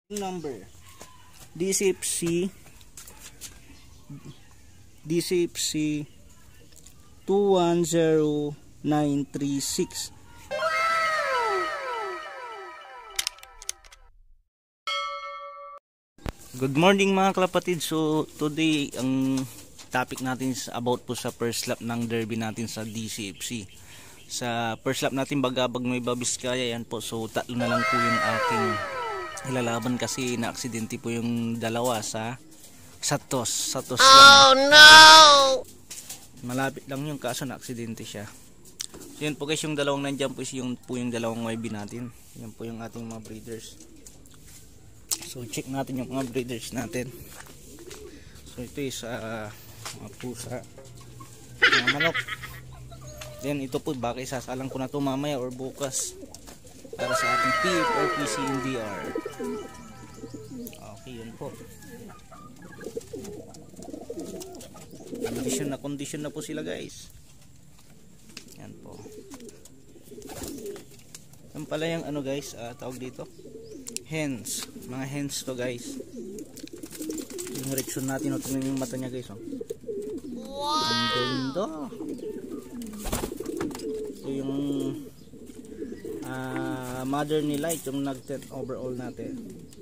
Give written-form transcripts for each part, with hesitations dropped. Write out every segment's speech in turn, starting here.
Number DCFC 210936. Good morning mga kalapatid. So today ang topic natin is about po sa first lap ng derby natin sa DCFC. Sa first lap natin Bagabag Nueva Vizcaya, yan po. So tatlo na lang po yung aking ilalaban kasi na-aksidente po yung dalawa sa Satos lang. Oh no! Malapit lang yung kaso na-aksidente siya. So yan po guys, yung dalawang nandiyan po is yung dalawang YB natin. Yan po yung ating mga breeders. So check natin yung mga breeders natin. So ito is mga pusa, mga manok. Then ito po, baka isasalang ko na ito mamaya or bukas para sa ating PF or PCNDR. Okay, yun po. Condition na po sila guys. Yan po. Yan pala yung ano guys, tawag dito, hens. Mga hens to guys. Yung reaction natin, tingnan yung mata niya guys, oh. Wow! Ang ganda. So yung mother nila, itong nag-10 overall natin.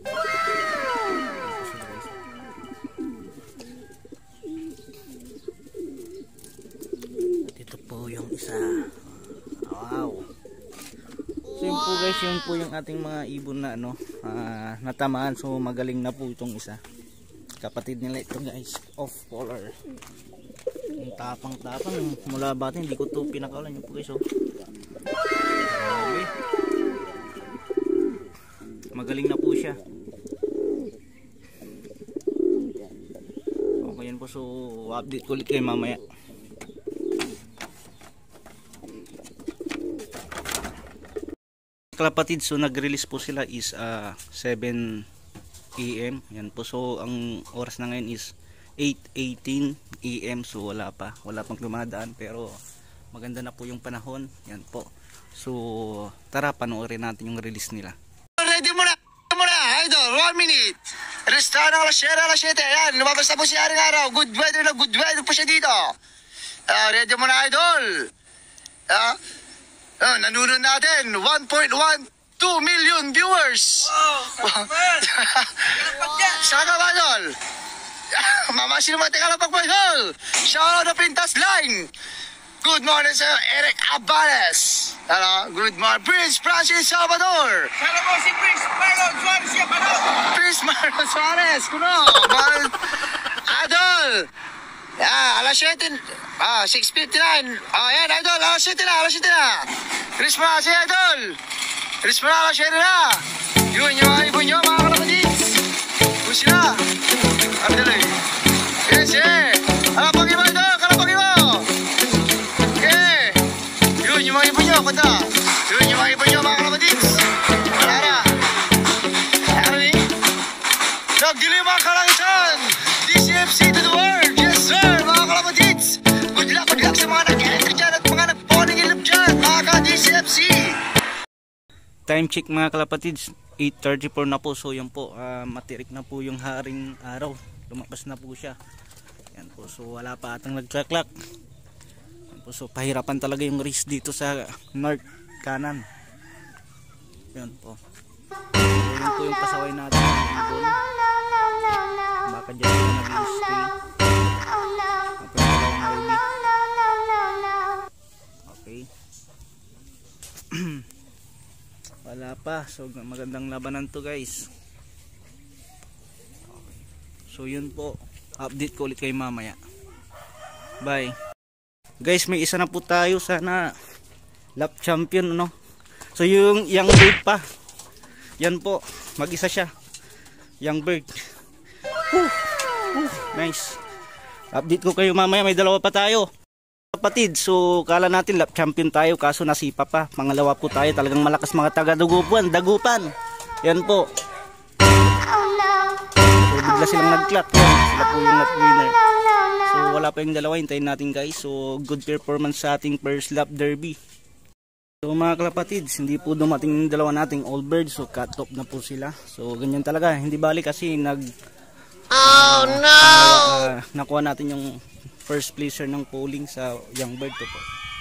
At ito po yung isa. Wow! So yun po guys, yun po yung ating mga ibon na natamaan. So magaling na po itong isa. Kapatid nila ito guys, off color. Yung tapang mula bata, hindi ko ito pinakawalan. Yun po guys, oh. Grabe. Magaling na po siya. Okay yan po, so update ko ulit kayo mamaya. Kalapatid, so nag-release po sila is 7 AM. Yan po, so ang oras na ngayon is 8:18 AM. So wala pang dumadaan, pero maganda na po yung panahon. Yan po. So tara, panoorin natin yung release nila. Ready mo na idol, 1 minute. Restaurant alas 7. Yan, lumabas na po si Haring Araw. Good weather po siya dito. Ready mo na idol. Nanonood natin 1.12 million viewers. Wow! Saka ba idol? Mama, sino mga Kalapag po idol? Shout out na Pintas Line. Good morning sa Eric Abales. Good morning Prince Francis Salvador. Sana po si Prince Marlon Suarez siya pa no? Prince Marlon Suarez, kuno. Idol. Alas 7. 6:59. Yan idol, alas 7 na. Chris Marlon si idol. Chris Marlon, alas 7 na. Yun yung mga ibon nyo, mga kalapagins. Kung sila. Abdalay. Yes, kalapag iba idol, kalapag iba. Yun yung mga ibon nyo, kanta. Yun yung mga ibon nyo, mga kalapagins. Wala na. Nagdilim ang kalangitan. DCFC to the world. Yes sir, mga kalapagins. Good luck sa mga nag-enter dyan at mga nag-falling in love dyan, mga ka-DCFC. Time check mga kalapatids, 8:34 na po. So yan po, matirik na po yung Haring Araw. Lumabas na po siya. Yan po, so wala pa atang nagklaklak. Yan po, so pahirapan talaga yung race dito sa north kanan. Yan po. So yan po yung pasaway natin. Baka dyan na nag-stay. Okay. Wala pa, so magandang labanan to guys. Okay. So yun po, update ko ulit kayo mamaya. Bye guys, may isa na po tayo sana lap champion, no? So yung young bird pa, yan po, mag-isa siya, young bird. Nice. Update ko kayo mamaya, may dalawa pa tayo kapatid. So kala natin lap champion tayo, kaso nasipa pa. Pangalawa po tayo, talagang malakas mga taga-dagupan. Yan po. So bigla silang nag-clock. Sila po yung lap winner. So wala pa yung dalawa, hintayin natin guys. So good performance sa ating first lap derby. So mga kalapatids, hindi po dumating yung dalawa nating all birds, so cut off na po sila. So ganyan talaga, hindi bali kasi nakuha natin yung first placer ng polling sa young bird to po.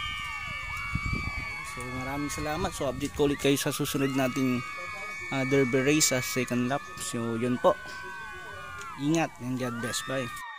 So maraming salamat. So update ko ulit kayo sa susunod nating derby race sa second lap. So yun po. Ingat and God bless. Bye.